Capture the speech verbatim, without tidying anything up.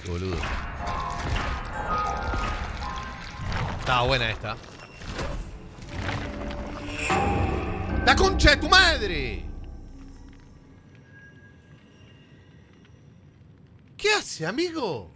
Boludo. Estaba buena esta. ¡La concha de tu madre! ¿Qué hace, amigo?